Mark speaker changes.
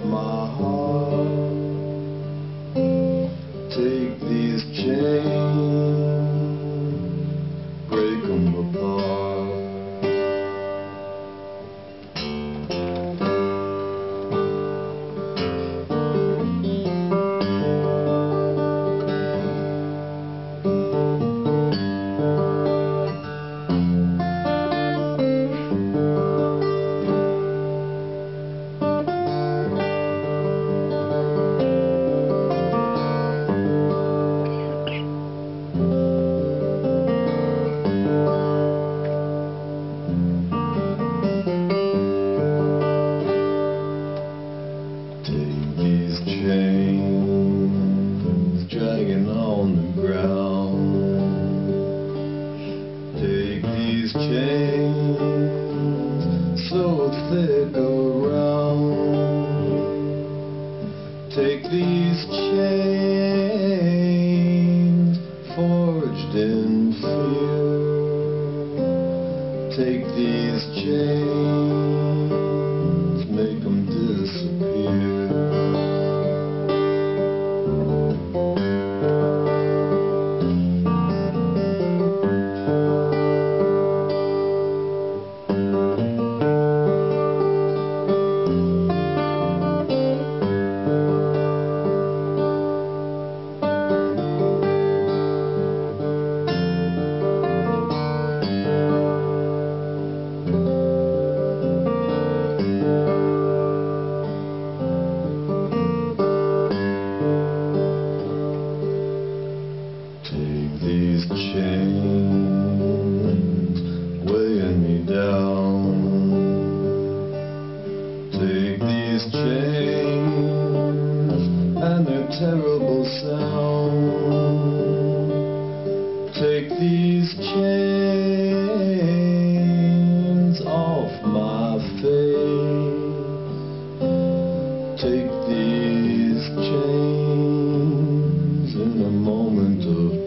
Speaker 1: my heart. Take these chains, break them apart. Chains dragging on the ground. Take these chains so thick around. Take these chains forged in fear. Take these chains, make them disappear. These chains weighing me down. Take these chains and their terrible sound. Take these chains off my face. Take these chains in a moment of